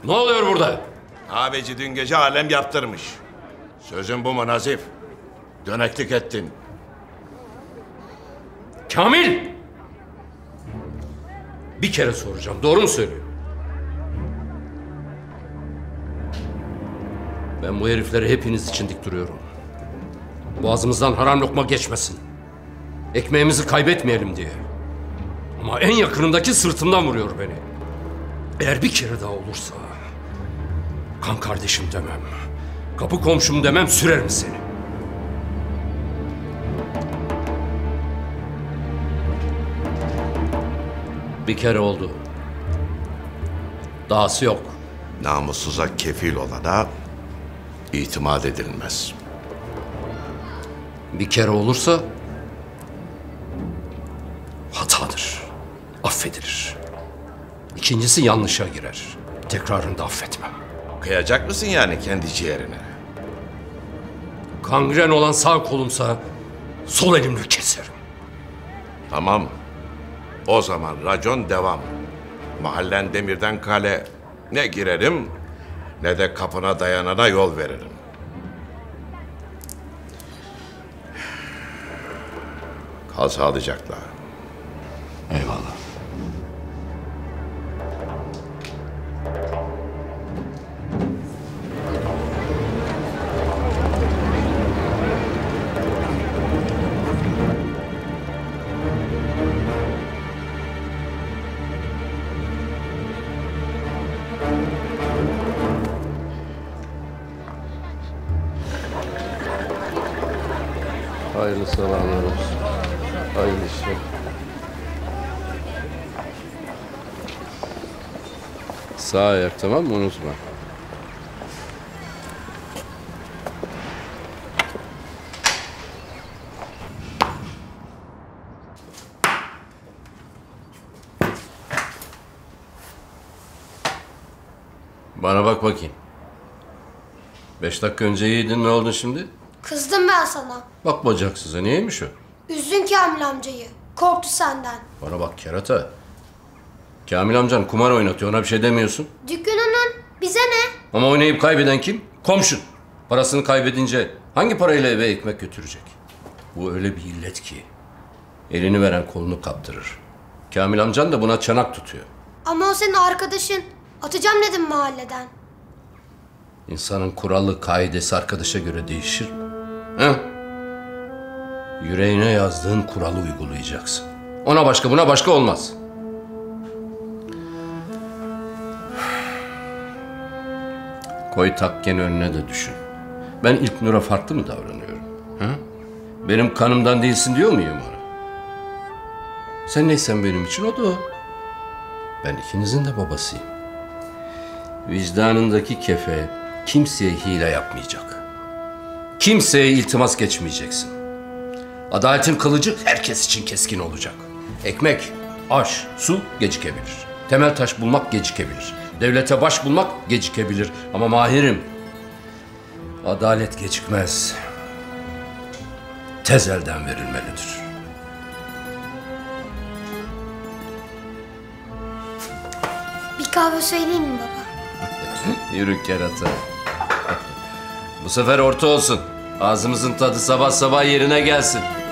Ne oluyor burada? Ağabeyci dün gece alem yaptırmış. Sözün bu mu Nazif? Döneklik ettin. Kamil! Bir kere soracağım. Doğru mu söylüyor? Ben bu herifleri hepiniz için dik duruyorum. Boğazımızdan haram lokma geçmesin. Ekmeğimizi kaybetmeyelim diye. Ama en yakınındaki sırtımdan vuruyor beni. Eğer bir kere daha olursa... kan kardeşim demem, kapı komşum demem, sürerim seni. Bir kere oldu. Dahası yok. Namussuza kefil olana itimat edilmez. Bir kere olursa hatadır. Affedilir. İkincisi yanlışa girer. Tekrarını da affetmem. Kıyacak mısın yani kendi ciğerine? Kangren olan sağ kolumsa sol elimle keserim. Tamam. O zaman racon devam. Mahallen demirden kale. Ne girerim ne de kapına dayanana yol veririm. Kal sağlıcakla. Eyvallah. Hayırlı sabahlar olsun. Hayırlı işler. Sağ ayak, tamam mı? Unutma. Bana bak bakayım. 5 dakika önce iyiydin, ne oldu şimdi? Kızdım ben sana. Bak bacaksıza, neymiş o? Üzdün Kamil amcayı. Korktu senden. Bana bak kerata. Kamil amcan kumar oynatıyor, ona bir şey demiyorsun. Dükkanının bize ne? Ama oynayıp kaybeden kim? Komşun. Parasını kaybedince hangi parayla eve ekmek götürecek? Bu öyle bir illet ki elini veren kolunu kaptırır. Kamil amcan da buna çanak tutuyor. Ama o senin arkadaşın. Atacağım dedim mahalleden. İnsanın kuralı, kaidesi arkadaşa göre değişir mi? He? Yüreğine yazdığın kuralı uygulayacaksın. Ona başka, buna başka olmaz. Koy takken önüne de düşün. Ben İlknur'a farklı mı davranıyorum? Ha? Benim kanımdan değilsin diyor muyum ona? Sen neysen benim için o da o. Ben ikinizin de babasıyım. Vicdanındaki kefe kimseye hile yapmayacak. Kimseye iltimas geçmeyeceksin. Adaletin kılıcı herkes için keskin olacak. Ekmek, aş, su gecikebilir. Temel taş bulmak gecikebilir. Devlete baş bulmak gecikebilir. Ama Mahir'im, adalet gecikmez. Tez elden verilmelidir. Bir kahve söyleyeyim mi baba? Yürü kerata. Bu sefer orta olsun. Ağzımızın tadı sabah sabah yerine gelsin.